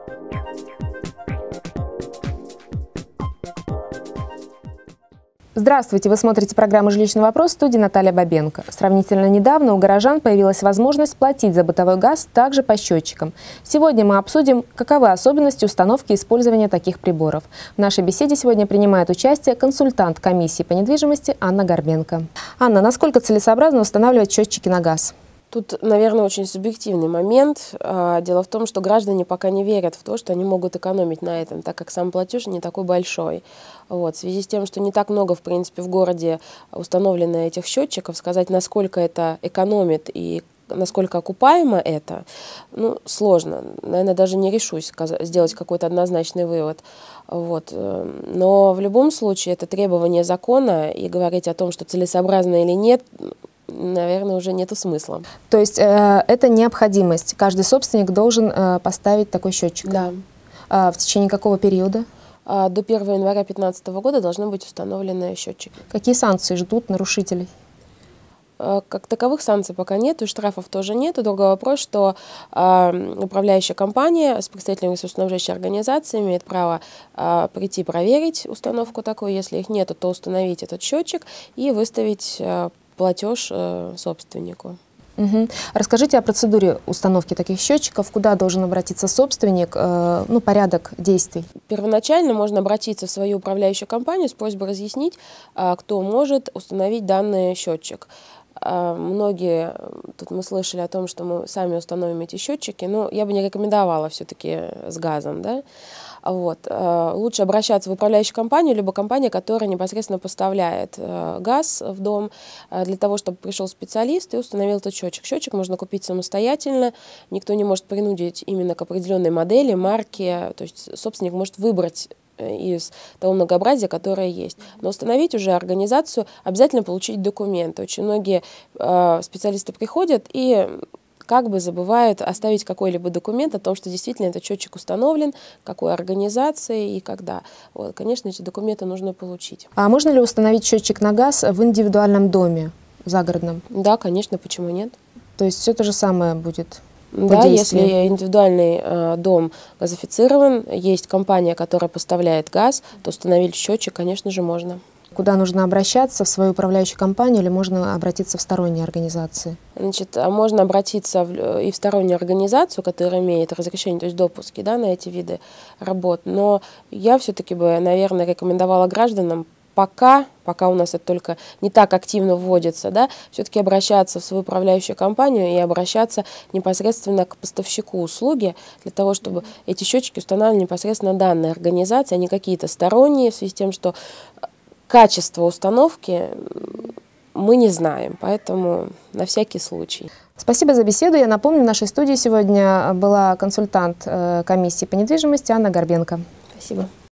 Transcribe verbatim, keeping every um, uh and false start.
Здравствуйте! Вы смотрите программу «Жилищный вопрос», в студии Наталья Бабенко. Сравнительно недавно у горожан появилась возможность платить за бытовой газ также по счетчикам. Сегодня мы обсудим, каковы особенности установки и использования таких приборов. В нашей беседе сегодня принимает участие консультант комиссии по недвижимости Анна Горбенко. Анна, насколько целесообразно устанавливать счетчики на газ? Тут, наверное, очень субъективный момент. Дело в том, что граждане пока не верят в то, что они могут экономить на этом, так как сам платеж не такой большой. Вот. В связи с тем, что не так много, в принципе, в городе установлено этих счетчиков, сказать, насколько это экономит и насколько окупаемо это, ну, сложно. Наверное, даже не решусь сделать какой-то однозначный вывод. Вот. Но в любом случае это требование закона, и говорить о том, что целесообразно или нет, наверное, уже нету смысла. То есть э, это необходимость. Каждый собственник должен э, поставить такой счетчик? Да. А в течение какого периода? А до первого января две тысячи пятнадцатого года должны быть установлены счетчики. Какие санкции ждут нарушителей? А, как таковых санкций пока нет, и штрафов тоже нет. Другой вопрос, что а, управляющая компания с представителями государственноснабжающей организации имеет право а, прийти проверить установку такую. Если их нет, то установить этот счетчик и выставить а, платеж э, собственнику. Угу. Расскажите о процедуре установки таких счетчиков, куда должен обратиться собственник, э, ну, порядок действий. Первоначально можно обратиться в свою управляющую компанию с просьбой разъяснить, э, кто может установить данный счетчик. Э, многие, тут мы слышали о том, что мы сами установим эти счетчики, но я бы не рекомендовала все-таки с газом, да? Вот. Лучше обращаться в управляющую компанию, либо компания, которая непосредственно поставляет газ в дом, для того, чтобы пришел специалист и установил этот счетчик. Счетчик можно купить самостоятельно, никто не может принудить именно к определенной модели, марке, то есть собственник может выбрать из того многообразия, которое есть. Но установить уже организацию, обязательно получить документы. Очень многие специалисты приходят и как бы забывают оставить какой-либо документ о том, что действительно этот счетчик установлен, какой организации и когда. Вот, конечно, эти документы нужно получить. А можно ли установить счетчик на газ в индивидуальном доме, загородном? Да, конечно, почему нет? То есть все то же самое будет? Да, если индивидуальный э, дом газифицирован, есть компания, которая поставляет газ, то установить счетчик, конечно же, можно. Куда нужно обращаться, в свою управляющую компанию, или можно обратиться в сторонние организации? Значит, можно обратиться в, и в стороннюю организацию, которая имеет разрешение, то есть допуски, да, на эти виды работ. Но я все-таки бы, наверное, рекомендовала гражданам пока, пока у нас это только не так активно вводится, да, все-таки обращаться в свою управляющую компанию и обращаться непосредственно к поставщику услуги для того, чтобы эти счетчики устанавливали непосредственно данные организации, а не какие-то сторонние, в связи с тем, что качество установки мы не знаем, поэтому на всякий случай. Спасибо за беседу. Я напомню, в нашей студии сегодня была консультант комиссии по недвижимости Анна Горбенко. Спасибо.